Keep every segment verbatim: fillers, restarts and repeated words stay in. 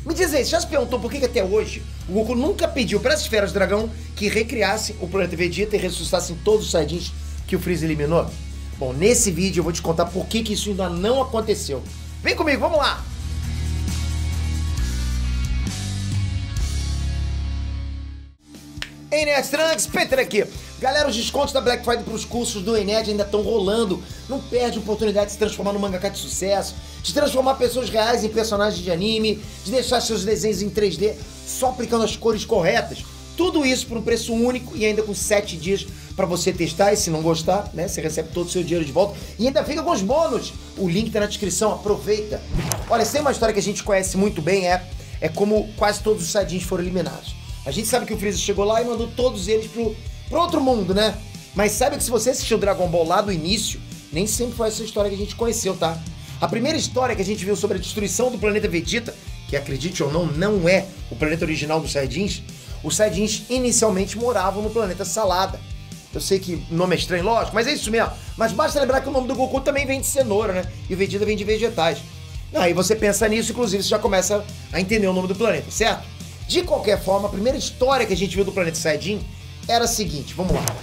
Me diz aí, você já se perguntou por que, que até hoje o Goku nunca pediu para as esferas do dragão que recriassem o planeta Vegeta e ressuscitassem todos os Saiyajins que o Freeza eliminou? Bom, nesse vídeo eu vou te contar por que, que isso ainda não aconteceu. Vem comigo, vamos lá! Ened Trunks, Peter aqui. Galera, os descontos da Black Friday para os cursos do Ened ainda estão rolando. Não perde a oportunidade de se transformar num mangaka de sucesso, de transformar pessoas reais em personagens de anime, de deixar seus desenhos em três D só aplicando as cores corretas. Tudo isso por um preço único e ainda com sete dias para você testar. E se não gostar, né, você recebe todo o seu dinheiro de volta e ainda fica com os bônus. O link tá na descrição, aproveita. Olha, se tem uma história que a gente conhece muito bem, é, é como quase todos os Saiyajins foram eliminados. A gente sabe que o Freeza chegou lá e mandou todos eles pro, pro outro mundo, né? Mas sabe que se você assistiu Dragon Ball lá do início, nem sempre foi essa história que a gente conheceu, tá? A primeira história que a gente viu sobre a destruição do planeta Vegeta, que acredite ou não, não é o planeta original dos Saiyajins, os Saiyajins inicialmente moravam no planeta Salada. Eu sei que o nome é estranho, lógico, mas é isso mesmo. Mas basta lembrar que o nome do Goku também vem de cenoura, né? E o Vegeta vem de vegetais. Aí você pensa nisso, inclusive você já começa a entender o nome do planeta, certo? De qualquer forma, a primeira história que a gente viu do planeta Saiyajin era a seguinte, vamos lá.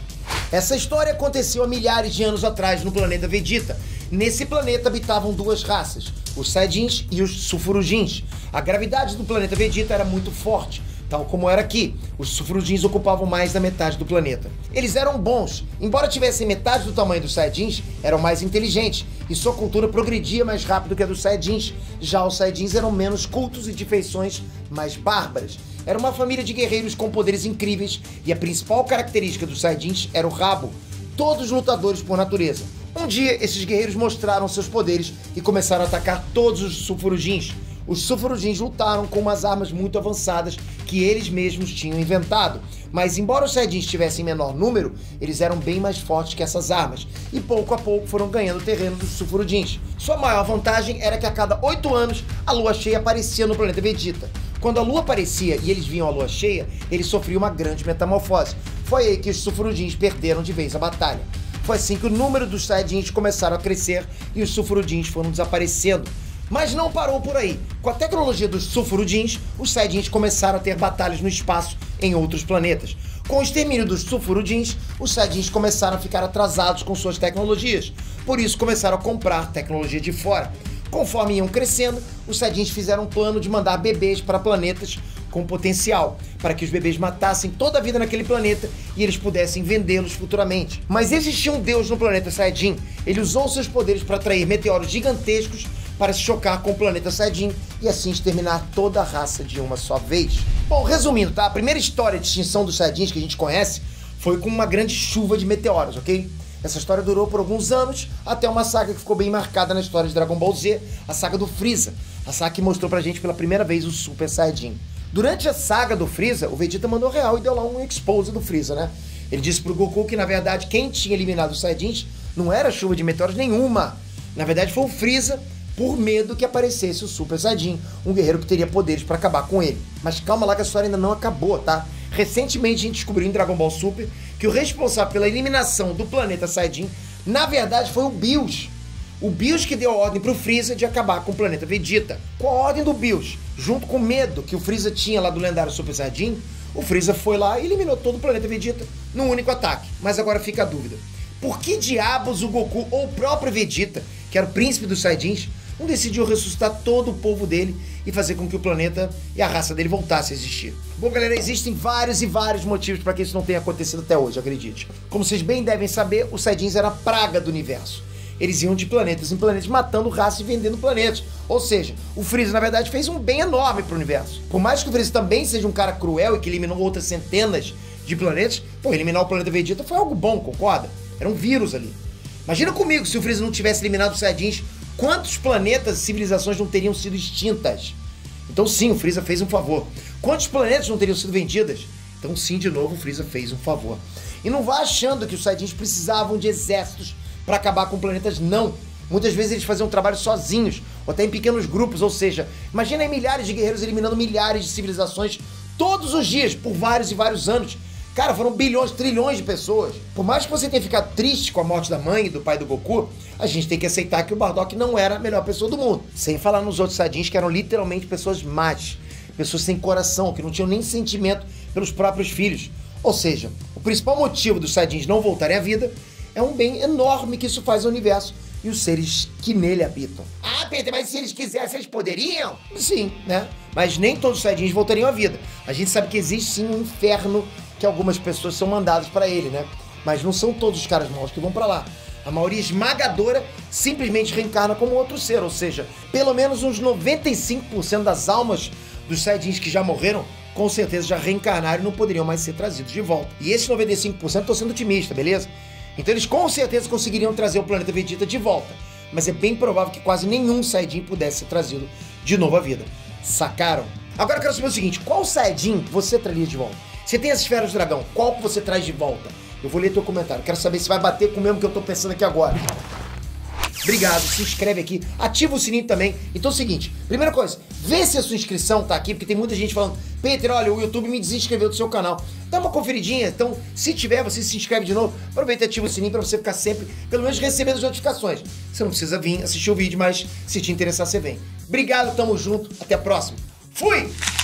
Essa história aconteceu há milhares de anos atrás no planeta Vegeta. Nesse planeta habitavam duas raças, os Saiyajins e os Sulfurujins. A gravidade do planeta Vegeta era muito forte, tal como era aqui. Os Sulfurujins ocupavam mais da metade do planeta. Eles eram bons, embora tivessem metade do tamanho dos Saiyajins, eram mais inteligentes, e sua cultura progredia mais rápido que a dos Saiyajins. Já os Saiyajins eram menos cultos e de feições mais bárbaras. Era uma família de guerreiros com poderes incríveis, e a principal característica dos Saiyajins era o rabo, todos lutadores por natureza. Um dia, esses guerreiros mostraram seus poderes e começaram a atacar todos os Sulfurujins. Os Sulfurujins lutaram com umas armas muito avançadas que eles mesmos tinham inventado. Mas embora os Saiyajins tivessem menor número, eles eram bem mais fortes que essas armas. E pouco a pouco foram ganhando terreno dos Sulfurujins. Sua maior vantagem era que a cada oito anos a lua cheia aparecia no planeta Vegeta. Quando a lua aparecia e eles viam a lua cheia, eles sofriam uma grande metamorfose. Foi aí que os Sulfurujins perderam de vez a batalha. Foi assim que o número dos Saiyajins começaram a crescer e os Sulfurujins foram desaparecendo. Mas não parou por aí. Com a tecnologia dos Sulfurujins, os Saiyajins começaram a ter batalhas no espaço em outros planetas. Com o extermínio dos Sulfurujins, os Saiyajins começaram a ficar atrasados com suas tecnologias. Por isso começaram a comprar tecnologia de fora. Conforme iam crescendo, os Saiyajins fizeram um plano de mandar bebês para planetas com potencial, para que os bebês matassem toda a vida naquele planeta e eles pudessem vendê-los futuramente. Mas existia um deus no planeta Saiyajin. Ele usou seus poderes para atrair meteoros gigantescos para se chocar com o planeta Saiyajin e assim exterminar toda a raça de uma só vez. Bom, resumindo, tá? A primeira história de extinção dos Saiyajins que a gente conhece foi com uma grande chuva de meteoros, ok? Essa história durou por alguns anos, até uma saga que ficou bem marcada na história de Dragon Ball Z, a saga do Freeza. A saga que mostrou pra gente pela primeira vez o Super Saiyajin. Durante a saga do Freeza, o Vegeta mandou real e deu lá um expose do Freeza, né? Ele disse pro Goku que, na verdade, quem tinha eliminado os Saiyajins não era chuva de meteoros nenhuma. Na verdade, foi o Freeza, por medo que aparecesse o Super Saiyajin, um guerreiro que teria poderes para acabar com ele. Mas calma lá que a história ainda não acabou, tá? Recentemente a gente descobriu em Dragon Ball Super que o responsável pela eliminação do planeta Saiyajin, na verdade, foi o Bills. O Bills que deu a ordem pro Freeza de acabar com o planeta Vegeta. Com a ordem do Bills, junto com o medo que o Freeza tinha lá do lendário Super Saiyajin, o Freeza foi lá e eliminou todo o planeta Vegeta num único ataque. Mas agora fica a dúvida. Por que diabos o Goku ou o próprio Vegeta, que era o príncipe dos Saiyajins, não decidiu ressuscitar todo o povo dele e fazer com que o planeta e a raça dele voltasse a existir? Bom, galera, existem vários e vários motivos para que isso não tenha acontecido até hoje, acredite. Como vocês bem devem saber, os Saiyajins eram a praga do universo. Eles iam de planetas em planetas, matando raça e vendendo planetas. Ou seja, o Freeza, na verdade, fez um bem enorme pro universo. Por mais que o Freeza também seja um cara cruel e que eliminou outras centenas de planetas, pô, eliminar o planeta Vegeta foi algo bom, concorda? Era um vírus ali. Imagina comigo se o Freeza não tivesse eliminado os Saiyajins, quantos planetas e civilizações não teriam sido extintas? Então sim, o Freeza fez um favor. Quantos planetas não teriam sido vendidos? Então sim, de novo, o Freeza fez um favor. E não vá achando que os Saiyajins precisavam de exércitos para acabar com planetas, não. Muitas vezes eles faziam um trabalho sozinhos, ou até em pequenos grupos, ou seja, imagina aí milhares de guerreiros eliminando milhares de civilizações todos os dias, por vários e vários anos. Cara, foram bilhões, trilhões de pessoas. Por mais que você tenha ficado triste com a morte da mãe e do pai do Goku, a gente tem que aceitar que o Bardock não era a melhor pessoa do mundo. Sem falar nos outros Saiyajins que eram literalmente pessoas más, pessoas sem coração, que não tinham nem sentimento pelos próprios filhos. Ou seja, o principal motivo dos Saiyajins não voltarem à vida é um bem enorme que isso faz ao universo e os seres que nele habitam. Ah, Peter, mas se eles quisessem, eles poderiam? Sim, né? Mas nem todos os Saiyajins voltariam à vida. A gente sabe que existe sim um inferno que algumas pessoas são mandadas para ele, né? Mas não são todos os caras maus que vão para lá. A maioria esmagadora simplesmente reencarna como outro ser, ou seja, pelo menos uns noventa e cinco por cento das almas dos Saiyajins que já morreram, com certeza já reencarnaram e não poderiam mais ser trazidos de volta. E esses noventa e cinco por cento estou sendo otimista, beleza? Então eles com certeza conseguiriam trazer o planeta Vegeta de volta, mas é bem provável que quase nenhum Saiyajin pudesse ser trazido de novo à vida. Sacaram? Agora eu quero saber o seguinte, qual Saiyajin você traria de volta? Você tem as esferas do dragão, qual que você traz de volta? Eu vou ler teu comentário, quero saber se vai bater com o mesmo que eu tô pensando aqui agora. Obrigado, se inscreve aqui, ativa o sininho também. Então é o seguinte, primeira coisa, vê se a sua inscrição tá aqui, porque tem muita gente falando, Peter, olha, o YouTube me desinscreveu do seu canal. Dá uma conferidinha, então se tiver, você se inscreve de novo, aproveita e ativa o sininho pra você ficar sempre, pelo menos recebendo as notificações. Você não precisa vir assistir o vídeo, mas se te interessar, você vem. Obrigado, tamo junto, até a próxima. Fui!